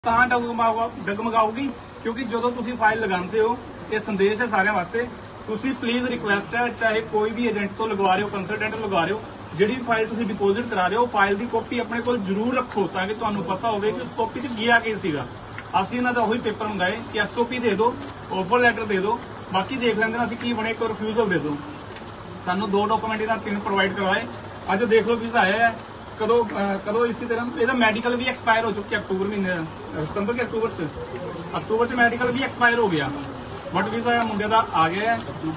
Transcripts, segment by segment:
ਤਾਂ ਡਗਮਗਾਊਗੀ क्योंकि जो तुम फाइल लगाते हो ये संदेश है सारे वास्ते। तुम प्लीज रिक्वेस्ट है चाहे कोई भी एजेंट तो लगवा रहे हो कंसल्टेंट लगवा रहे हो जी फाइल तुम डिपोजिट करा रहे हो फाइल की कॉपी अपने को जरूर रखो ताकि तुम्हें पता हो कि उस कॉपी च गया की सीगा। असं इन्हों का उही पेपर मंगाए कि SOP दे दो ऑफर लैटर दे दो बाकी देख लेंगे असं की बने एक रिफ्यूजल दे दो। सानू 2 डॉक्यूमेंट इन्होंने 3 प्रोवाइड करवाए। अज देख लो वीजा आया है कदों इसी तरह यदा मैडिकल भी एक्सपायर हो चुकी है अक्टूबर महीने सितंबर के अक्टूबर च मैडिकल भी एक्सपायर हो गया बट वीजा मुंडे का आ गया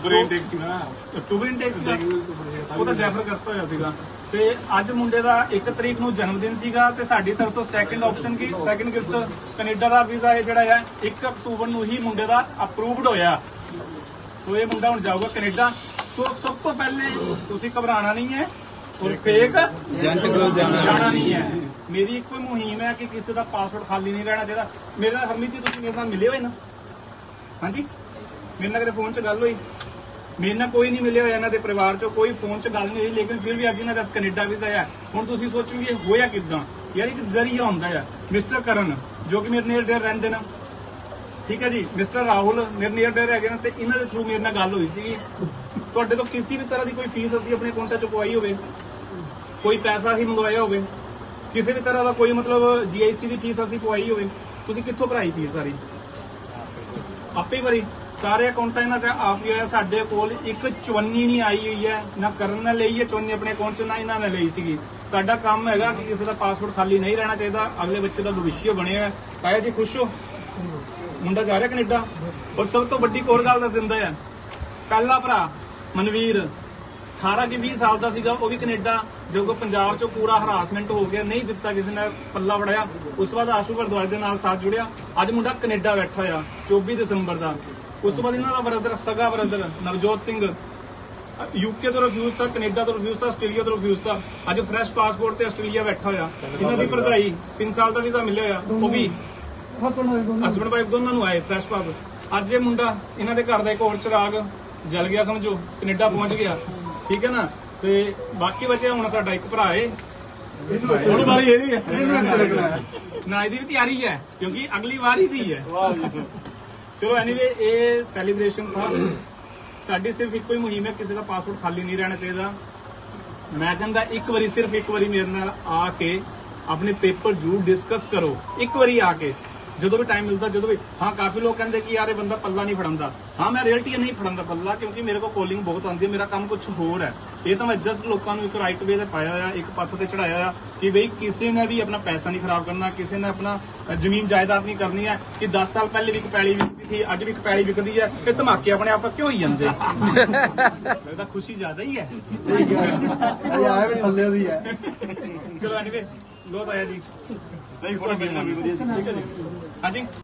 अक्टूबर इनटेक वो तो डेफर करता होया सीगा ते अज मुंडे का 1 तरीक नूं जन्मदिन सीगा ते साडी तरफ तो सैकेंड ऑप्शन की सैकेंड गिफ्ट कनेडा का वीजा है जिहड़ा है 1 अक्टूबर नूं ही मुंडे का अप्रूवड होया तो ये मुंडा हुण जाऊगा कनेडा। सो सब तो पहले तुसीं घबराना नहीं है और फेक एजेंट को जाना नहीं है। मेरी एक मुहिम है कि किसी का पासपोर्ट खाली नहीं रहना चाहिए। मेरे नाल हरमीत जी तुसीं मेरे नाल मिले हुए ना? हाँ जी मेरे नाल कदे फोन च गल हुई? मेरे नाल कोई नहीं मिले हुए इन्हां दे परिवार चो कोई फोन च गल नहीं हुई लेकिन फिर भी अज इन्हां दा कनेडा वीजा है। हुण तुसीं सोचोगे होया किदां यार एक जरिया हुंदा है। मिस्टर करण जो कि मेरे नेड़ डेर रहिंदे ने ठीक है जी मिस्टर राहुल मेरे नेड़ डेर हैगे ने ते इन्हां दे थ्रू मेरे नाल गल हुई सी तुहाडे तो किसी भी तरह की कोई फीस असीं अपने अकाउंट च पवाई होवे कोई पैसा ही मंगवाया होवे किसी भी तरह का कोई मतलब GIC की फीस असीं पवाई होवे तुसीं कित्थों भराई फीस सारी आपे भरी सारे अकाउंट इन्हां ते आप ही होया। साडे कोल एक चवन्नी नहीं आई हुई है ना करण ने लई है चवन्नी अपने अकाउंट च ना इन्हां ने लई सीगी। साडा काम हैगा कि किसी का पासपोर्ट खाली नहीं रहना चाहिए अगले बच्चे का भविष्य बने है। ताया जी खुश हो मुंडा जा रहा कनेडा और सब तो बड़ी होर गल दस दिंदा है पहला भरा मनवीर 18 की 20 साल का सीगा वो भी कनेडा जो पंजाब चो पूरा हरासमेंट हो गया नहीं दिता किसी ने पल्ला फड़ाया उस बाद आशू भारद्वाज के नाल साथ जुड़िया अज मुंडा कनेडा बैठा होया 24 दिसंबर का। उस तो बाद इन्हों का ब्रदर सगा ब्रदर नवजोत सिंह UK तो रिफ्यूज था कनेडा तो रिफ्यूज था आस्ट्रेलिया तो रिफ्यूज था अज फ्रैश पासपोर्ट से आस्ट्रेलिया बैठा होया। इन्हों की भरजाई 3 साल का वीजा मिले होया वो भी हसबैंड वाइफ दोनों आए फ्रैश पास। अज ये मुंडा इन्हों के घर का एक और चिराग जल गया समझो कनेडा पहुंच गया ठीक है ना। ते बाकी बचे हुण साडा एक भरा है ना इहदी भी तैयारी है क्योंकि अगली बार ही दी है। चलो एनीवे ये सैलीब्रेशन था साडी सिर्फ एक ही मुहिम है किसी का पासपोर्ट खाली नहीं रहना चाहिए। मैं कहंदा एक बारी सिर्फ एक बारी मेरे नाल आके अपने पेपर जरूर डिस्कस करो एक बारी आके जो भी टाइम मिलता जो भी। हाँ काफी लोग कहते कि यार ये बंदा पल्ला नहीं फड़ांदा। हाँ मैं रियलिटी नहीं फड़ांदा पल्ला क्योंकि मेरे को कॉलिंग बहुत आती है मेरा काम कुछ होर है। ये तो मैं जस्ट लोगों को एक राइट वे ते पाया होया एक पथ ते चढ़ाया होया कि बई किसी ने भी अपना पैसा नहीं खराब करना किसी ने अपना जमीन जायदाद नहीं करनी है कि 10 साल पहले भी पैली विकदी थी अज भी पैली विकदी है ये धमाके अपने आप क्यों ही जाते खुशी ज्यादा ही है। चलो एनीवे लो ताया जी हाँ जी।